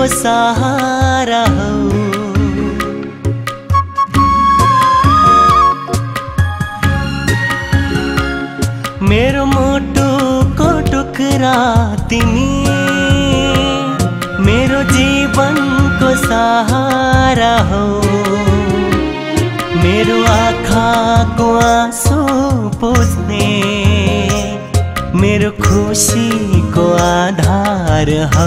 को सहारा हौ। मेरो मुटुको टुक्रा तिमी, मेरो जीवनको सहारा हौ। मेरो आँखाको आँसु पुछ्ने, मेरो खुसीको आधार हौ।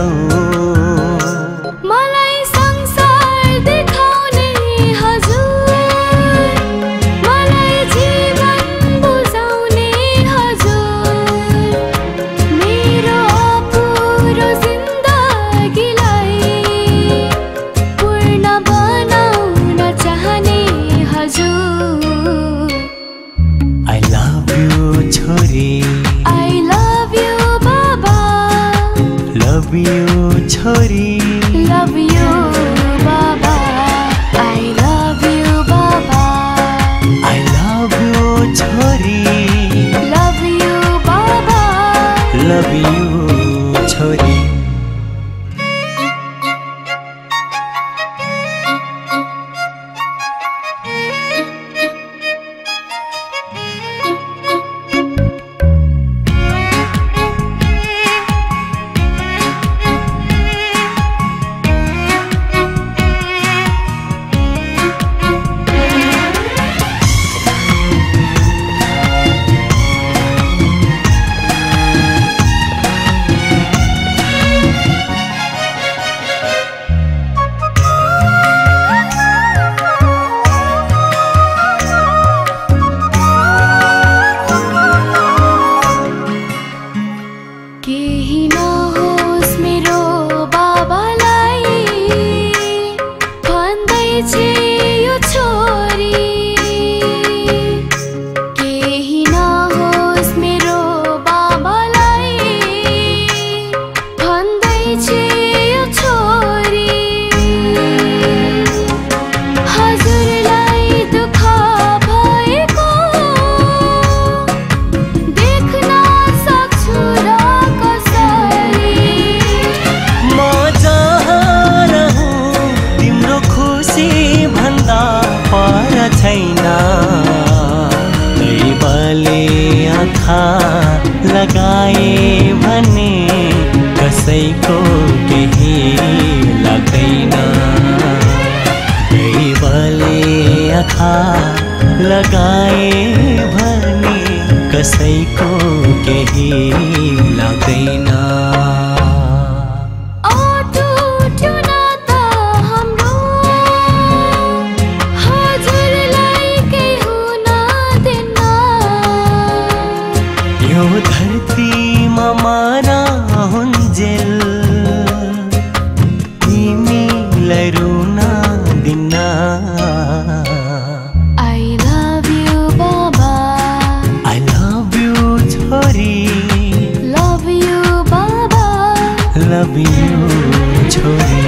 मलाई संसार देखाउने हजुर, मलाई जीवन बुझाउने हजुर, मेरो अपुरो जिन्दगीलाई पूर्ण बनाउन चाहने हजुर। I love you छोरी, I love you बाबा, love you छोरी, love you बाबा, I love you बाबा, I love you छोरी, love you बाबा, love you छोरी। केही नहोस् मेरो बाबालाई भन्दैछे यो छोरी, केही नहोस् मेरो बाबालाई भन्दैछे यो छोरी। हजुरलाई दुःख भएको देख्न सक्छु र कसरी, म जहाँ रहूँ तिम्रो खुसी भन्दा पर छैन। दैवले आँखा लगाए भने कसैको केही लाग्दैन। दैवले आँखा लगाए भने कसैको केही लाग्दैन। अटुट्यो नाता हाम्रो, हजुरलाई केही हुन दिन्न। यो धरतीमा मारा हुन्जेल तिमीलाई रुन दिन्न। I love you बाबा, I love you छोरी, love you बाबा, love you छोरी।